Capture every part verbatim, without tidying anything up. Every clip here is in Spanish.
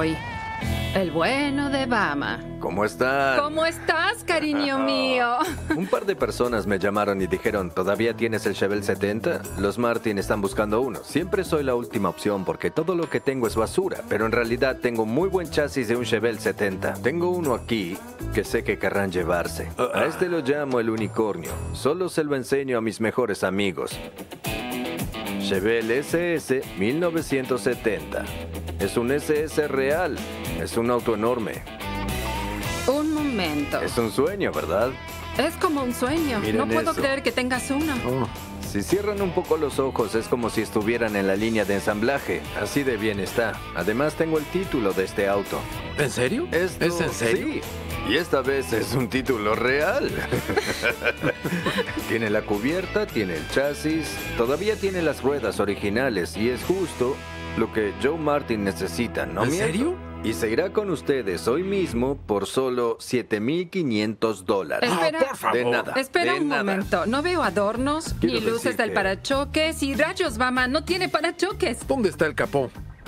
hoy. El bueno de Bama. ¿Cómo están? ¿Cómo estás, cariño mío? Un par de personas me llamaron y dijeron, ¿todavía tienes el Chevelle setenta? Los Martin están buscando uno. Siempre soy la última opción porque todo lo que tengo es basura, pero en realidad tengo muy buen chasis de un Chevelle setenta. Tengo uno aquí que sé que querrán llevarse. A este lo llamo el unicornio. Solo se lo enseño a mis mejores amigos. Chevelle S S mil novecientos setenta. Es un S S real. Es un auto enorme. Un momento. Es un sueño, ¿verdad? Es como un sueño. Miren no puedo eso. creer que tengas uno. Oh, si cierran un poco los ojos es como si estuvieran en la línea de ensamblaje. Así de bien está. Además tengo el título de este auto. ¿En serio? Esto- ¿Es en serio? Sí. Y esta vez es un título real. Tiene la cubierta, tiene el chasis, todavía tiene las ruedas originales y es justo lo que Joe Martin necesita, ¿no ¿En miento? serio? Y se irá con ustedes hoy mismo por solo siete mil quinientos dólares. Espera. Ah, por favor. De nada. Espera de un nada. momento. No veo adornos, Quiero ni luces decir del que- parachoques y rayos, Bama. No tiene parachoques. ¿Dónde está el capó?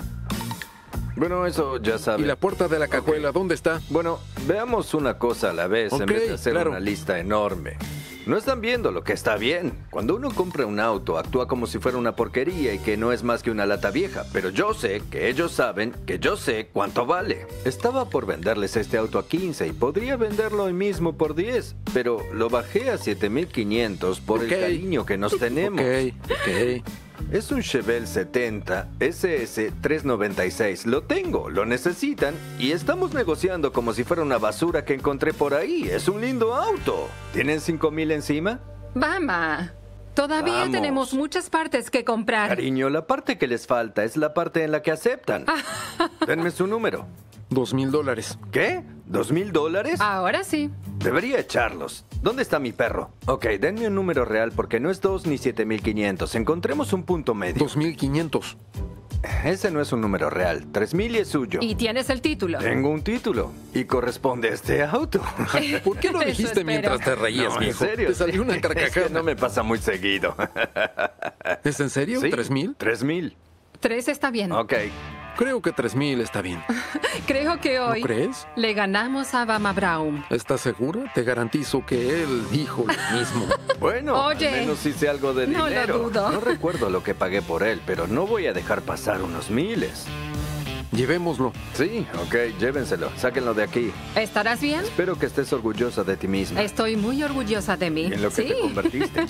Bueno, eso ya ¿Y saben. la puerta de la cajuela dónde está? Bueno, veamos una cosa a la vez en Ok, vez de hacer claro. una lista enorme. No están viendo lo que está bien. Cuando uno compra un auto, actúa como si fuera una porquería y que no es más que una lata vieja. Pero yo sé que ellos saben que yo sé cuánto vale. Estaba por venderles este auto a quince y podría venderlo hoy mismo por diez. Pero lo bajé a siete mil quinientos por Ok. el cariño que nos tenemos. Ok, ok. Es un Chevelle setenta S S trescientos noventa y seis. Lo tengo, lo necesitan y estamos negociando como si fuera una basura que encontré por ahí. Es un lindo auto. ¿Tienen cinco mil encima? Bama. Todavía Vamos. tenemos muchas partes que comprar. Cariño, la parte que les falta es la parte en la que aceptan. Denme su número. Dos mil dólares. ¿Qué? ¿Dos mil dólares? Ahora sí. Debería echarlos. ¿Dónde está mi perro? Ok, denme un número real porque no es dos ni siete mil quinientos. Encontremos un punto medio. Dos mil quinientos. Ese no es un número real. Tres mil y es suyo. Y tienes el título. Tengo un título y corresponde a este auto. ¿Por qué lo Eso dijiste espero. mientras te reías, No, viejo? en serio. Te salió una Es carcajada. que no me pasa muy seguido. ¿Es en serio? ¿Sí? ¿Tres mil? Tres mil. Tres está bien. Ok. Creo que tres mil está bien. Creo que hoy crees? le ganamos a Bama Brown. ¿Estás segura? Te garantizo que él dijo lo mismo. Bueno, Oye, al menos hice algo de no lo dinero. dudo. No recuerdo lo que pagué por él, pero no voy a dejar pasar unos miles. Llevémoslo. Sí, ok, llévenselo. Sáquenlo de aquí. ¿Estarás bien? Espero que estés orgullosa de ti misma. Estoy muy orgullosa de mí. En lo que sí. te convertiste.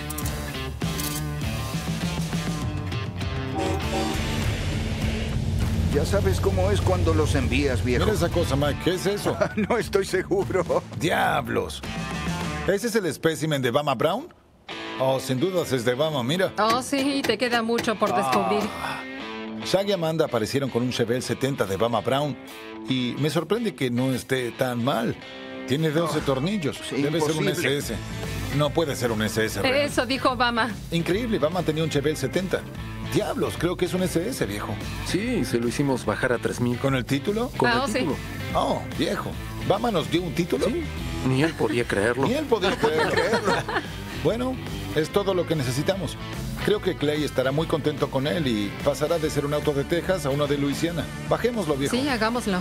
Ya sabes cómo es cuando los envías, viejo. Mira esa cosa, Mike. ¿Qué es eso? No estoy seguro. ¡Diablos! ¿Ese es el espécimen de Bama Brown? Oh, sin dudas es de Bama, mira. Oh, sí, te queda mucho por descubrir. Shag y Amanda aparecieron con un Chevelle setenta de Bama Brown y me sorprende que no esté tan mal. Tiene doce tornillos. sí, Debe ser un imposible. S S. No puede ser un S S. real. Eso dijo Bama. Increíble, Bama tenía un Chevelle setenta. Diablos, creo que es un S S, viejo. Sí, se lo hicimos bajar a tres mil. ¿Con el título? Con Ah, el sí. título. Oh, viejo. ¿Bama nos dio un título? Sí, ni él podía creerlo. Ni él podía creerlo. Bueno, es todo lo que necesitamos. Creo que Clay estará muy contento con él y pasará de ser un auto de Texas a uno de Luisiana. Bajémoslo, viejo. Sí, hagámoslo.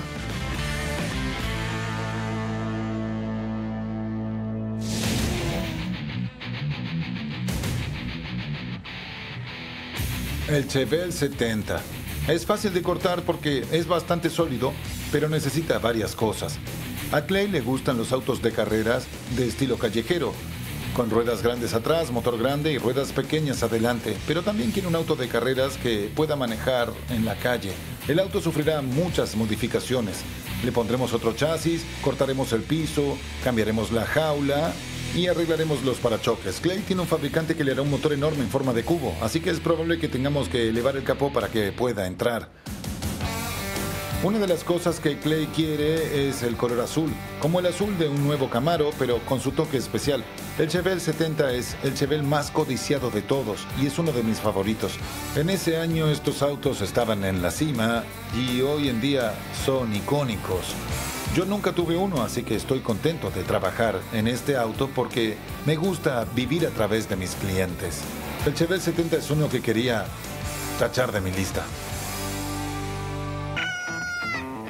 El Chevelle setenta. Es fácil de cortar porque es bastante sólido, pero necesita varias cosas. A Clay le gustan los autos de carreras de estilo callejero, con ruedas grandes atrás, motor grande y ruedas pequeñas adelante, pero también quiere un auto de carreras que pueda manejar en la calle. El auto sufrirá muchas modificaciones. Le pondremos otro chasis, cortaremos el piso, cambiaremos la jaula y arreglaremos los parachoques. Clay tiene un fabricante que le hará un motor enorme en forma de cubo, así que es probable que tengamos que elevar el capó para que pueda entrar. Una de las cosas que Clay quiere es el color azul, como el azul de un nuevo Camaro, pero con su toque especial. El Chevelle setenta es el Chevelle más codiciado de todos y es uno de mis favoritos. En ese año estos autos estaban en la cima y hoy en día son icónicos. Yo nunca tuve uno, así que estoy contento de trabajar en este auto porque me gusta vivir a través de mis clientes. El Chevelle setenta es uno que quería tachar de mi lista.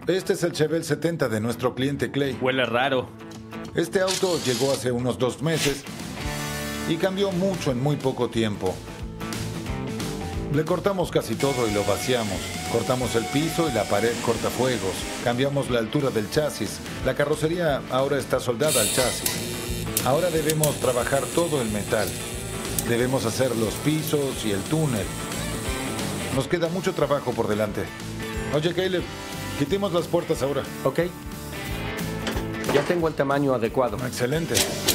Este es el Chevelle setenta de nuestro cliente Clay. Huele raro. Este auto llegó hace unos dos meses y cambió mucho en muy poco tiempo. Le cortamos casi todo y lo vaciamos. Cortamos el piso y la pared cortafuegos. Cambiamos la altura del chasis. La carrocería ahora está soldada al chasis. Ahora debemos trabajar todo el metal. Debemos hacer los pisos y el túnel. Nos queda mucho trabajo por delante. Oye, Caleb, quitemos las puertas ahora. Ok. Ya tengo el tamaño adecuado. Excelente.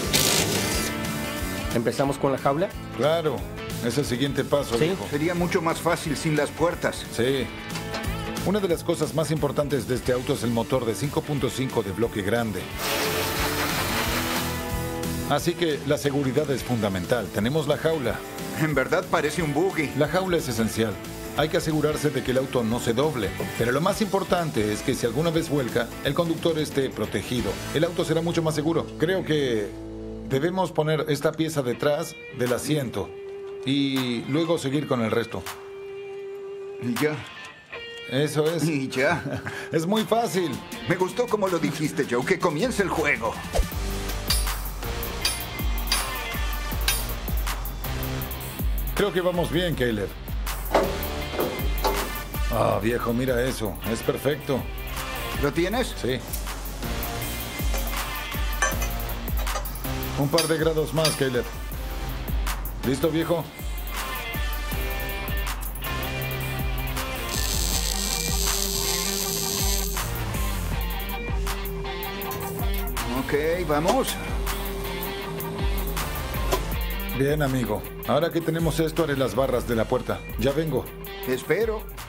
¿Empezamos con la jaula? Claro, es el siguiente paso, ¿Sí? viejo. Sería mucho más fácil sin las puertas. Sí. Una de las cosas más importantes de este auto es el motor de cinco punto cinco de bloque grande. Así que la seguridad es fundamental. Tenemos la jaula. En verdad parece un buggy. La jaula es esencial. Hay que asegurarse de que el auto no se doble. Pero lo más importante es que si alguna vez vuelca, el conductor esté protegido. El auto será mucho más seguro. Creo que debemos poner esta pieza detrás del asiento y luego seguir con el resto. Y ya. Eso es. Y ya. Es muy fácil. Me gustó como lo dijiste, Joe. Que comience el juego. Creo que vamos bien, Caleb. Ah, viejo, mira eso. Es perfecto. ¿Lo tienes? Sí. Un par de grados más, Caleb. ¿Listo, viejo? Ok, vamos. Bien, amigo. Ahora que tenemos esto, haré las barras de la puerta. Ya vengo. Espero.